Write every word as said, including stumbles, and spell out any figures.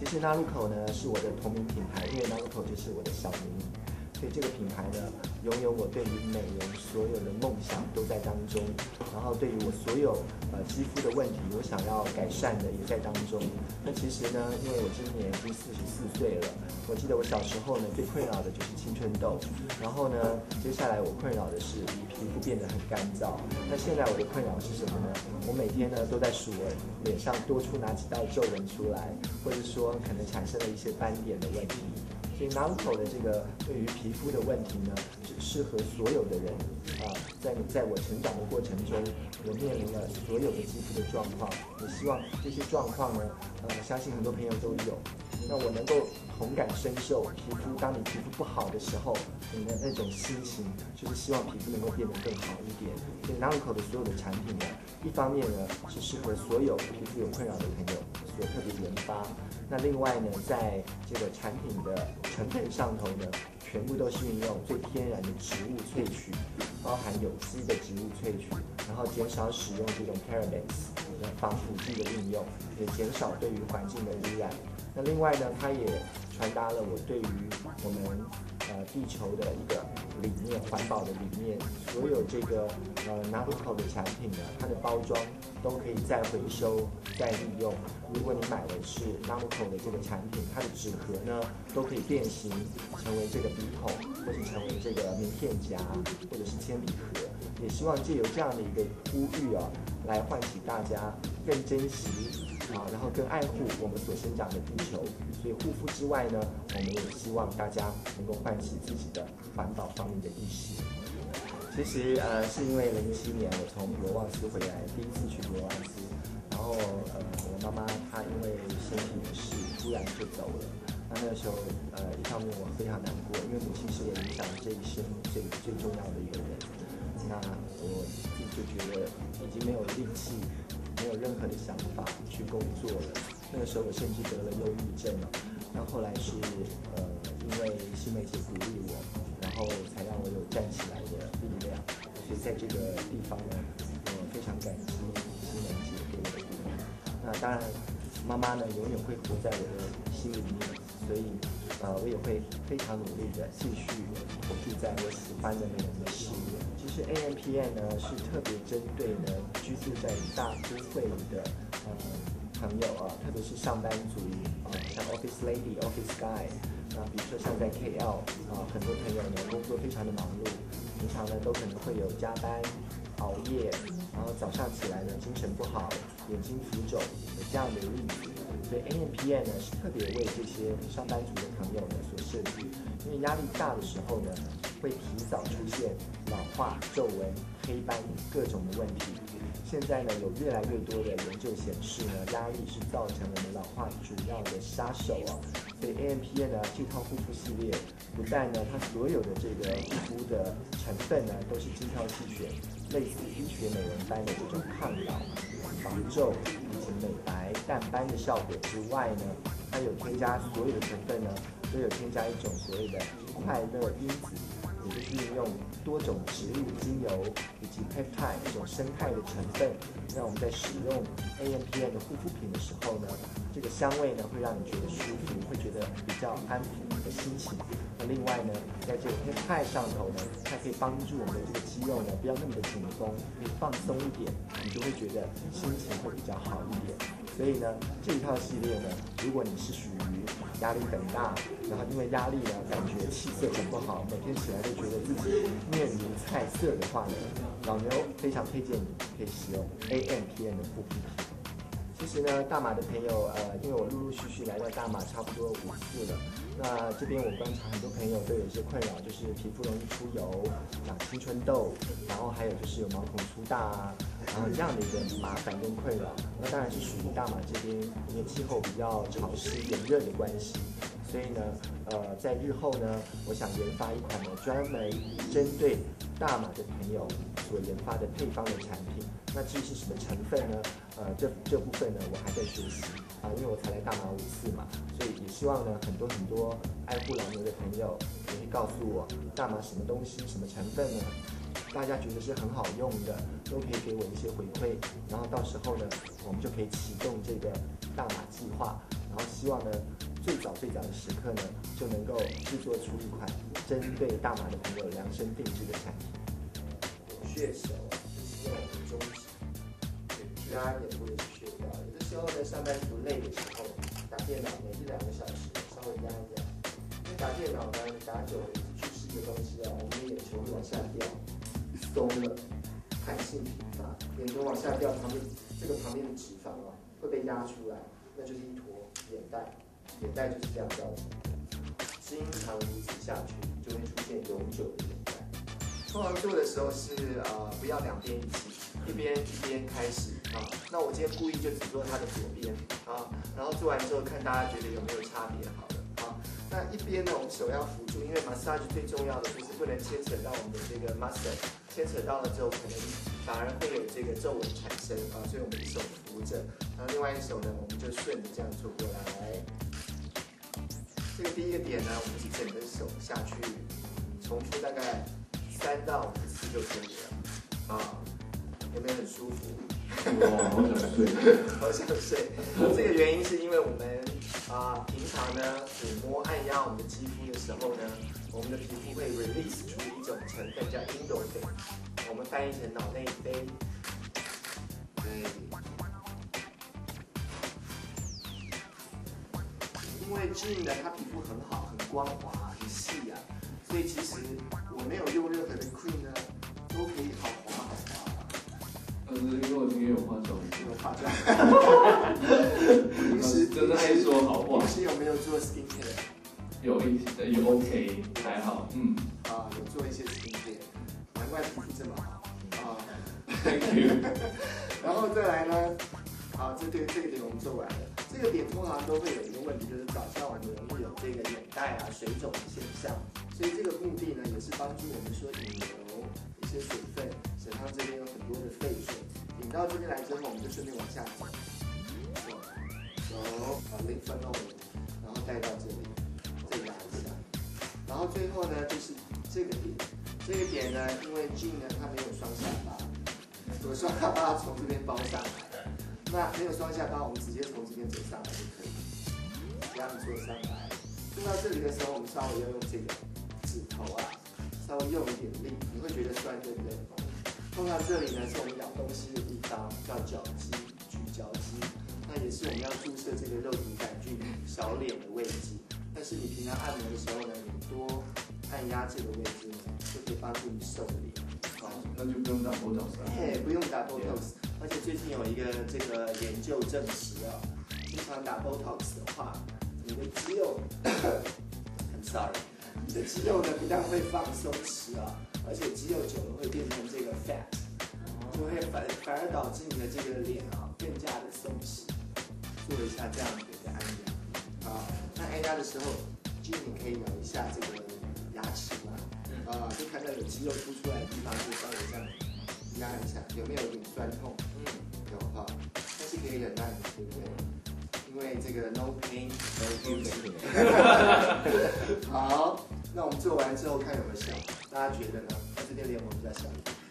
其实 Naruko 呢是我的同名品牌，因为 Naruko 就是我的小名，所以这个品牌呢拥有我对于美容所有的梦想都在当中，然后对于我所有呃肌肤的问题我想要改善的也在当中。那其实呢，因为我今年已经四十四岁了，我记得我小时候呢最困扰的就是青春痘，然后呢接下来我困扰的是皮肤变得很干燥。那现在我的困扰是什么呢？我每天呢都在数我脸上多出哪几道皱纹出来，或者说可能产生了一些斑点的问题。所以 Naruko 的这个对于皮肤的问题呢，是适合所有的人啊、呃。在在我成长的过程中，我面临了所有的肌肤的状况，也希望这些状况呢，呃，相信很多朋友都有。那我能够同感深受，皮肤当你皮肤不好的时候，你的那种心情就是希望皮肤能够变得更好一点。所以 Naruko 的所有的产品呢，一方面呢是适合所有皮肤有困扰的朋友所特别研发。那另外呢，在这个产品的成分上头呢，全部都是运用最天然的植物萃取，包含有机的植物萃取，然后减少使用这种 parabens 防腐剂的运用，也减少对于环境的污染。那另外呢，它也传达了我对于我们呃地球的一个理念，环保的理念。所有这个呃 Naruko 的产品呢，它的包装都可以再回收、再利用。如果你买的是 Naruko 的这个产品，它的纸盒呢都可以变形成为这个笔筒，或是成为这个名片夹，或者是铅笔盒。也希望借由这样的一个呼吁啊，来唤起大家更珍惜啊，然后更爱护我们所生长的地球。所以护肤之外呢，我们也希望大家能够唤起自己的环保方面的意识。其实呃，是因为零七年我从罗旺斯回来，第一次去罗旺斯，然后呃，我妈妈她因为身体的事突然就走了。那那个时候呃，一方面我非常难过，因为母亲是我影响这一生最最重要的一个人。那我自己就觉得已经没有力气，没有任何的想法去工作了。那个时候我甚至得了忧郁症了。那后来是呃，因为新梅姐鼓励我，然后才让我有站起来的力量。所以在这个地方呢，我非常感激新梅姐给我的鼓励。那当然，妈妈呢永远会活在我的心里面，所以呃，我也会非常努力的继续投注在我喜欢的美容的事业。其实 A M P M 呢是特别针对呢居住在大都会里的呃朋友啊，特别是上班族啊，像 Office Lady、Office Guy 啊，比如说像在 K L 啊，很多朋友呢工作非常的忙碌，平常呢都可能会有加班、熬夜，然后早上起来呢精神不好、眼睛浮肿有这样的例子。所以 A M P M 呢是特别为这些上班族的朋友呢所设计，因为压力大的时候呢，会提早出现老化、皱纹、黑斑各种的问题。现在呢，有越来越多的研究显示呢，压力是造成我们老化主要的杀手啊。所以 A M P M 呢这套护肤系列，不但呢它所有的这个护肤的成分呢都是精挑细选，类似医学美容般的这种抗老、防皱以及美白、淡斑的效果之外呢，它有添加所有的成分呢都有添加一种所谓的快乐因子，也就是运用多种植物精油以及 peptide 这种生态的成分，让我们在使用 A M P M 的护肤品的时候呢，这个香味呢会让你觉得舒服，会觉得比较安抚你的心情。那另外呢，在这个 peptide 上头呢，它可以帮助我们的这个肌肉呢不要那么的紧绷，可以放松一点，你就会觉得心情会比较好一点。所以呢，这一套系列呢，如果你是属于压力很大，然后因为压力呢，感觉气色很不好，每天起来都觉得自己面如菜色的话呢，老牛非常推荐你可以使用 A M P M 的护肤品。其实呢，大马的朋友，呃，因为我陆陆续续来到大马差不多五次了，那这边我观察很多朋友都有一些困扰，就是皮肤容易出油、长青春痘，然后还有就是有毛孔粗大啊，然后这样的一个麻烦跟困扰。那当然是属于大马这边因为气候比较潮湿炎热的关系，所以呢，呃，在日后呢，我想研发一款呢专门针对大马的朋友所研发的配方的产品。那至于是什么成分呢？呃，这这部分呢，我还在学习啊，因为我才来大马五次嘛，所以也希望呢，很多很多爱护老牛的朋友也会告诉我，大马什么东西、什么成分呢？大家觉得是很好用的，都可以给我一些回馈，然后到时候呢，我们就可以启动这个大马计划，然然后希望呢最早最早的时刻呢就能够制作出一款针对大马的朋友量身定制的产品。血手是我的宗旨，大家也不会学到。有的时候呢上班族累的时候，打电脑每一两个小时稍微压一压，因为打电脑呢你打久了去吃一个东西啊，我们的眼球会往下掉，松了。弹性疲乏，眼球往下掉，旁边这个旁边的脂肪啊会被压出来，那就是一坨眼袋，眼袋就是这样造成的。经常如此下去，就会出现永久的眼袋。通常做的时候是呃不要两边一起，一边一边开始啊。那我今天故意就只做它的左边啊，然后做完之后看大家觉得有没有差别好了啊。那一边呢，我们手要辅助，因为 massage 最重要的就是不能牵扯到我们的这个 muscle。牵扯到了之后，可能反而会有这个皱纹产生啊，所以我们一手扶着，然后另外一手呢，我们就顺着这样做过来。这个第一个点呢，我们是整个手下去重复大概三到五次就可以了啊，有没有很舒服？ 哇，好想睡， 好想睡。这个原因是因为我们啊、呃，平常呢抚摸按压我们的肌肤的时候呢，我们的皮肤会 release 出一种成分叫 endorphin， 我们翻译成脑内啡。对。因为 Jean 呢，他皮肤很好，很光滑，很细啊，所以其实我没有用任何的 cream 呢，都可以好滑好滑。 但是因为我今天有化妆， 有化妆。平时真的爱说好话。 平时有没有做 skincare？ 有一些，有 OK， 还好，嗯。 啊，有做一些 skincare， 难怪皮肤这么好啊。 Thank you。 然后再来呢，啊，这个这个点我们做完了。这个点通常都会有一个问题，就是早上我们容易有这个眼袋啊、水肿的现象，所以这个目的呢，也是帮助我们说引流一些水分，手上这边有很多的废水，引到这边来之后，我们就顺便往下走，走，走，把 lymph node， 然后带到这里，再压一下，然后最后呢就是这个点，这个点呢，因为 Jean 呢它没有双下巴，我双下巴从这边包上来。那没有双下巴，我们直接从这边走上来就可以，这样做上来。做到这里的时候，我们稍微要用这个指头啊，稍微用一点力，你会觉得酸，对不对？通常这里呢是我们咬东西的地方，叫角肌、咀嚼肌，那也是我们要注射这个肉毒杆菌小脸的位置。但是你平常按摩的时候呢，你多按压这个位置呢，就可以帮助你瘦脸。 好，那就不用打 Botox 了。 哎，不用打 Botox。而且最近有一个这个研究证实啊，经常打 Botox 的话，你的肌肉很 sorry， 你的肌肉呢不但会放松弛啊，而且肌肉久了会变成这个 fat， 就会反反而导致你的这个脸啊更加的松弛。做一下这样的一个按压啊，那按压的时候，就你可以咬一下这个牙齿嘛，啊，就看到有肌肉凸出来的地方，就稍微这样。压一下，有没有点酸痛？嗯，有哈，但是可以忍耐，对不对？因为这个 no pain no gain。好，那我们做完之后看有没有效，大家觉得呢？那这边脸我比较小。